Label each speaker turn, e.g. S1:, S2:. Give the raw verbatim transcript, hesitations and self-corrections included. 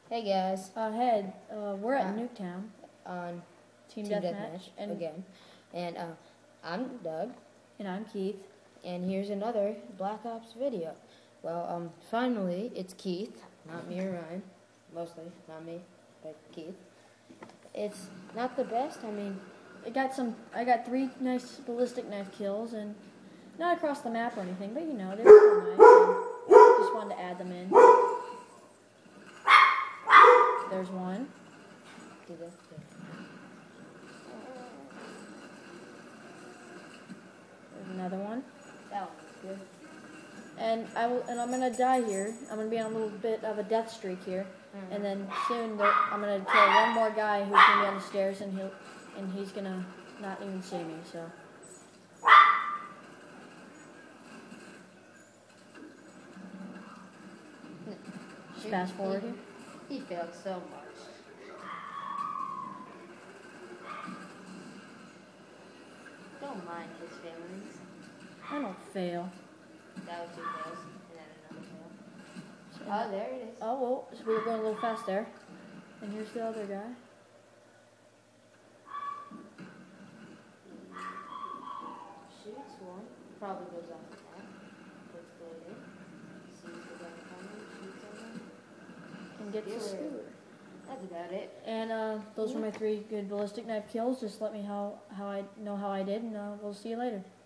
S1: Hey guys,
S2: Uh, hey, uh, we're at
S1: Uh,
S2: Nuketown,
S1: on
S2: Team,
S1: Team
S2: Deathmatch,
S1: Deathmatch
S2: and
S1: again, and uh, I'm Doug,
S2: and I'm Keith.
S1: and here's another Black Ops video. Well, um, finally it's Keith, not me or Ryan, mostly not me, but Keith. It's not the best. I mean,
S2: I got some. I got three nice ballistic knife kills, and not across the map or anything, but you know they were still nice. And just wanted to add them in. There's one.
S1: do this.
S2: There's another one.
S1: That one was good.
S2: And I will. And I'm gonna die here. I'm gonna be on a little bit of a death streak here,
S1: Mm.
S2: and then soon there, I'm gonna kill one more guy who's gonna be on the stairs, and he'll and he's gonna not even see me. So. Just fast forward here.
S1: He failed so much. Don't mind his failings.
S2: I don't fail.
S1: That was two fails, and then another fail.
S2: So-
S1: Oh, there it is.
S2: Oh, well, so we were going a little fast there. And here's the other guy.
S1: Shoots one. Probably goes off the top. Puts blade in. Sees the guy coming. Shoots on him.
S2: And gets the
S1: Skewer.
S2: skewer.
S1: That's about it.
S2: And uh, those were my three good ballistic knife kills. Just let me how, how I know how I did, and uh, we'll see you later.